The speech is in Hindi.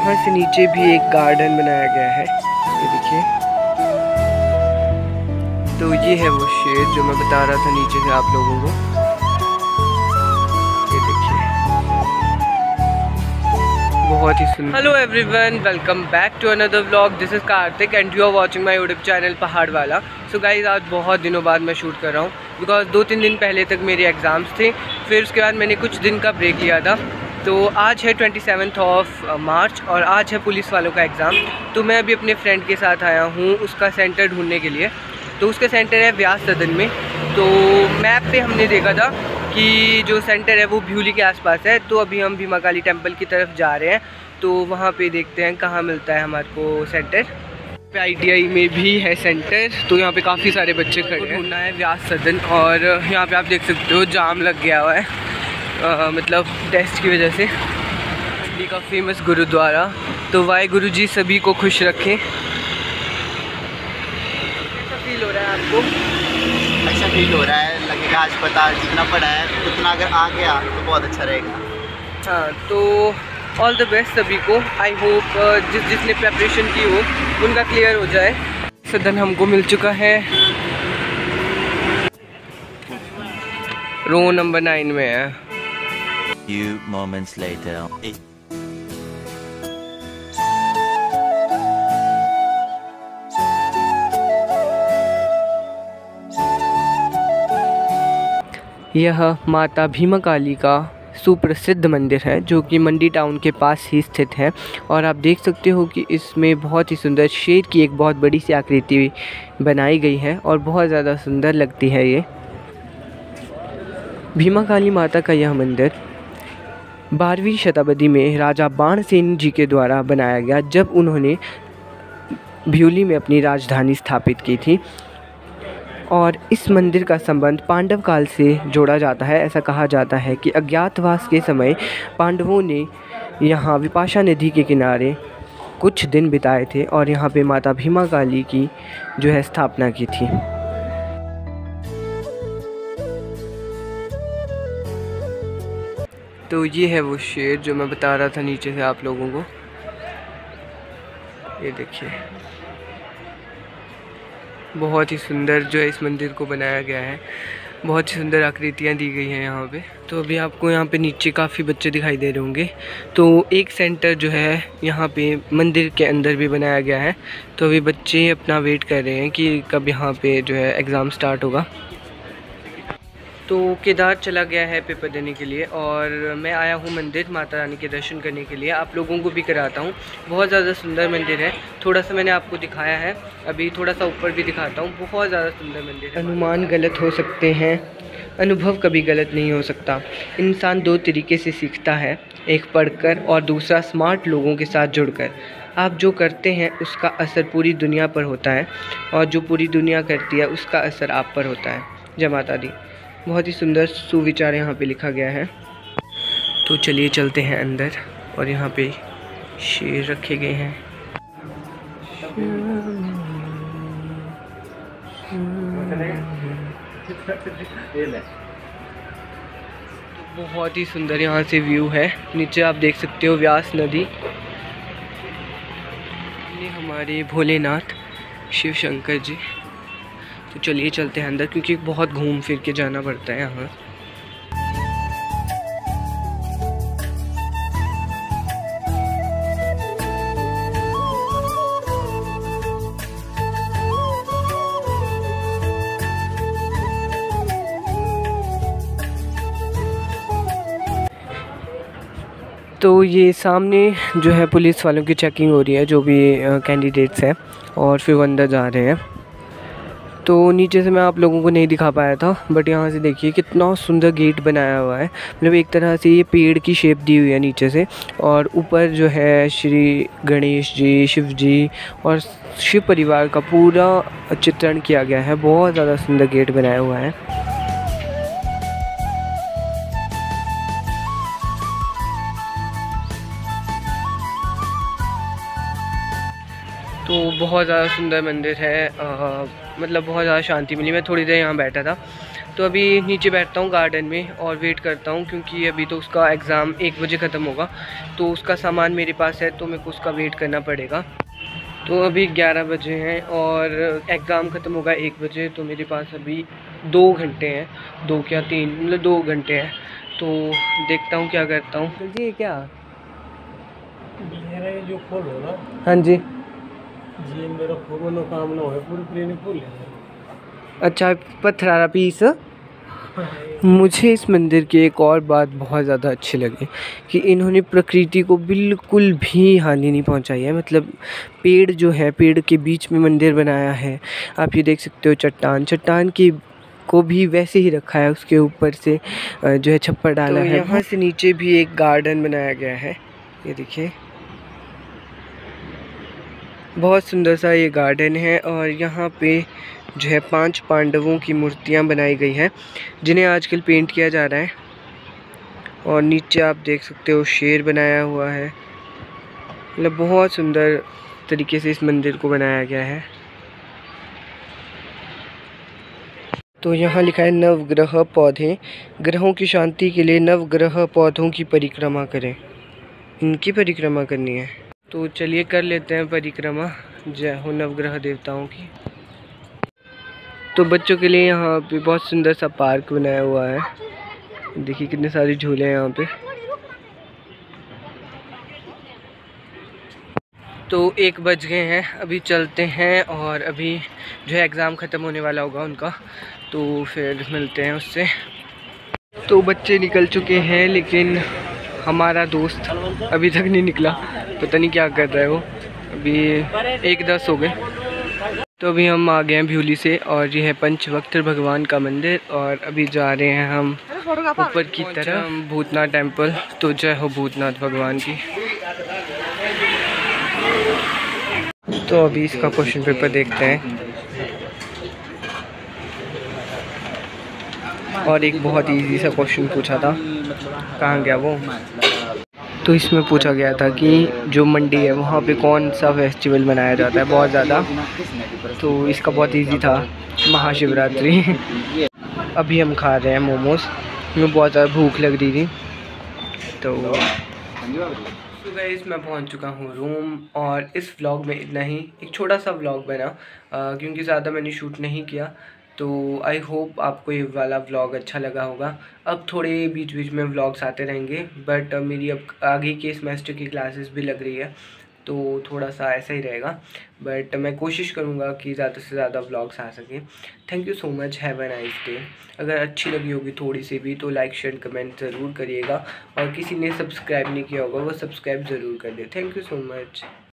यहाँ से नीचे भी एक गार्डन बनाया गया है, ये देखिए। तो ये है वो शेर जो मैं बता रहा था नीचे से आप लोगों को, ये देखिए, बहुत ही सुंदर। Hello everyone, welcome back to another vlog. This is Kartik and you are watching my YouTube channel Pahad Wala. So guys, आज बहुत दिनों बाद मैं शूट कर रहा हूँ बिकॉज 2-3 दिन पहले तक मेरे एग्ज़ाम्स थे, फिर उसके बाद मैंने कुछ दिन का ब्रेक लिया था। तो आज है 27 मार्च और आज है पुलिस वालों का एग्ज़ाम। तो मैं अभी अपने फ्रेंड के साथ आया हूँ उसका सेंटर ढूंढने के लिए। तो उसका सेंटर है व्यास सदन में। तो मैप पे हमने देखा था कि जो सेंटर है वो भ्यूली के आसपास है। तो अभी हम भीमा काली टेम्पल की तरफ जा रहे हैं, तो वहाँ पे देखते हैं कहाँ मिलता है हमारे को सेंटर। ITI में भी है सेंटर, तो यहाँ पे काफ़ी सारे बच्चे खड़े हैं। ढूंढना है व्यास सदन, और यहाँ पे आप देख सकते हो जाम लग गया हुआ है, मतलब टेस्ट की वजह से। दिल्ली का फेमस गुरुद्वारा। तो वाहेगुरु जी सभी को खुश रखें। कैसा फील हो रहा है आपको? अच्छा फील हो रहा है, लगेगा अस्पताल जितना पड़ा है उतना अगर आ गया तो बहुत अच्छा रहेगा। हाँ, तो ऑल द बेस्ट सभी को। आई होप जिसने प्रेपरेशन की हो उनका क्लियर हो जाए। सदन हमको मिल चुका है, रो नंबर 9 में है। Few moments later. यह माता भीमा काली का सुप्रसिद्ध मंदिर है जो कि मंडी टाउन के पास ही स्थित है। और आप देख सकते हो कि इसमें बहुत ही सुंदर शेर की एक बहुत बड़ी सी आकृति बनाई गई है और बहुत ज़्यादा सुंदर लगती है ये। भीमा काली माता का यह मंदिर 12वीं शताब्दी में राजा बाणसेन जी के द्वारा बनाया गया, जब उन्होंने भ्यूली में अपनी राजधानी स्थापित की थी। और इस मंदिर का संबंध पांडव काल से जोड़ा जाता है। ऐसा कहा जाता है कि अज्ञातवास के समय पांडवों ने यहाँ विपाशा नदी के किनारे कुछ दिन बिताए थे और यहाँ पे माता भीमा काली की जो है स्थापना की थी। तो ये है वो शेर जो मैं बता रहा था नीचे से आप लोगों को, ये देखिए। बहुत ही सुंदर जो है इस मंदिर को बनाया गया है, बहुत ही सुंदर आकृतियाँ दी गई हैं यहाँ पे। तो अभी आपको यहाँ पे नीचे काफ़ी बच्चे दिखाई दे रहे होंगे। तो एक सेंटर जो है यहाँ पे मंदिर के अंदर भी बनाया गया है। तो अभी बच्चे अपना वेट कर रहे हैं कि कब यहाँ पे जो है एग्ज़ाम स्टार्ट होगा। तो केदार चला गया है पेपर देने के लिए और मैं आया हूँ मंदिर माता रानी के दर्शन करने के लिए। आप लोगों को भी कराता हूँ। बहुत ज़्यादा सुंदर मंदिर है। थोड़ा सा मैंने आपको दिखाया है, अभी थोड़ा सा ऊपर भी दिखाता हूँ। बहुत ज़्यादा सुंदर मंदिर है। अनुमान गलत हो सकते हैं, अनुभव कभी गलत नहीं हो सकता। इंसान 2 तरीके से सीखता है, एक पढ़कर और दूसरा स्मार्ट लोगों के साथ जुड़कर। आप जो करते हैं उसका असर पूरी दुनिया पर होता है और जो पूरी दुनिया करती है उसका असर आप पर होता है। जय माता दी। बहुत ही सुंदर सुविचार यहाँ पे लिखा गया है। तो चलिए चलते हैं अंदर, और यहाँ पे शेर रखे गए हैं। तो बहुत ही सुंदर यहाँ से व्यू है। नीचे आप देख सकते हो व्यास नदी। ये हमारे भोलेनाथ शिव शंकर जी। तो चलिए चलते हैं अंदर, क्योंकि बहुत घूम फिर के जाना पड़ता है यहाँ। तो ये सामने जो है पुलिस वालों की चेकिंग हो रही है, जो भी कैंडिडेट्स हैं, और फिर वो अंदर जा रहे हैं। तो नीचे से मैं आप लोगों को नहीं दिखा पाया था, बट यहाँ से देखिए कितना सुंदर गेट बनाया हुआ है। मतलब एक तरह से ये पेड़ की शेप दी हुई है नीचे से, और ऊपर जो है श्री गणेश जी, शिव जी और शिव परिवार का पूरा चित्रण किया गया है। बहुत ज़्यादा सुंदर गेट बनाया हुआ है। तो बहुत ज़्यादा सुंदर मंदिर है, मतलब बहुत ज़्यादा शांति मिली। मैं थोड़ी देर यहाँ बैठा था, तो अभी नीचे बैठता हूँ गार्डन में और वेट करता हूँ, क्योंकि अभी तो उसका एग्ज़ाम 1 बजे ख़त्म होगा, तो उसका सामान मेरे पास है, तो मेरे को उसका वेट करना पड़ेगा। तो अभी 11 बजे हैं और एग्ज़ाम ख़त्म होगा 1 बजे, तो मेरे पास अभी 2 घंटे हैं, 2 क्या 3, मतलब 2 घंटे हैं। तो देखता हूँ क्या करता हूँ। जल्दी है क्या? मेरा ये जो फूल हो ना हाँ जी। जी, मेरा फूल मनोकामना हो पूरी प्लेन फूल है। अच्छा, पथरारा पीस। मुझे इस मंदिर की एक और बात बहुत ज़्यादा अच्छी लगी कि इन्होंने प्रकृति को बिल्कुल भी हानि नहीं पहुंचाई है। मतलब पेड़ जो है, पेड़ के बीच में मंदिर बनाया है। आप ये देख सकते हो, चट्टान की को भी वैसे ही रखा है, उसके ऊपर से जो है छप्पर डाला है। यहाँ से नीचे भी एक गार्डन बनाया गया है, ये देखिए, बहुत सुंदर सा ये गार्डन है। और यहाँ पे जो है 5 पांडवों की मूर्तियाँ बनाई गई हैं, जिन्हें आजकल पेंट किया जा रहा है। और नीचे आप देख सकते हो शेर बनाया हुआ है। मतलब बहुत सुंदर तरीके से इस मंदिर को बनाया गया है। तो यहाँ लिखा है नवग्रह पौधे, ग्रहों की शांति के लिए नवग्रह पौधों की परिक्रमा करें। इनकी परिक्रमा करनी है, तो चलिए कर लेते हैं परिक्रमा। जय हो नवग्रह देवताओं की। तो बच्चों के लिए यहाँ पे बहुत सुंदर सा पार्क बनाया हुआ है। देखिए कितने सारे झूले हैं यहाँ पे। तो 1 बज गए हैं, अभी चलते हैं। और अभी जो है एग्ज़ाम ख़त्म होने वाला होगा उनका, तो फिर मिलते हैं उससे। तो बच्चे निकल चुके हैं, लेकिन हमारा दोस्त अभी तक नहीं निकला, पता नहीं क्या कर रहा है वो। अभी 1:10 हो गए। तो अभी हम आ गए हैं भ्यूली से, और ये है पंचवक्त्र भगवान का मंदिर। और अभी जा रहे हैं हम ऊपर की तरफ, भूतनाथ टेम्पल। तो जय हो भूतनाथ भगवान की। तो अभी इसका क्वेश्चन पेपर देखते हैं। और एक बहुत इजी सा क्वेश्चन पूछा था, कहाँ गया वो। तो इसमें पूछा गया था कि जो मंडी है वहाँ पे कौन सा फेस्टिवल मनाया जाता है बहुत ज़्यादा। तो इसका बहुत इजी था, महाशिवरात्रि। अभी हम खा रहे हैं मोमोज, हमें बहुत ज़्यादा भूख लग रही थी। तो गाइस मैं पहुंच चुका हूँ रूम, और इस व्लॉग में इतना ही। एक छोटा सा व्लॉग बना, क्योंकि ज़्यादा मैंने शूट नहीं किया। तो आई होप आपको ये वाला व्लॉग अच्छा लगा होगा। अब थोड़े बीच बीच में व्लॉग्स आते रहेंगे, बट मेरी अब आगे के सेमेस्टर की क्लासेस भी लग रही है, तो थोड़ा सा ऐसा ही रहेगा। बट मैं कोशिश करूँगा कि ज़्यादा से ज़्यादा व्लॉग्स आ सकें। Thank you so much, have a nice day. अगर अच्छी लगी होगी थोड़ी सी भी, तो लाइक शेयर कमेंट ज़रूर करिएगा। और किसी ने सब्सक्राइब नहीं किया होगा वो सब्सक्राइब ज़रूर कर दे। Thank you so much.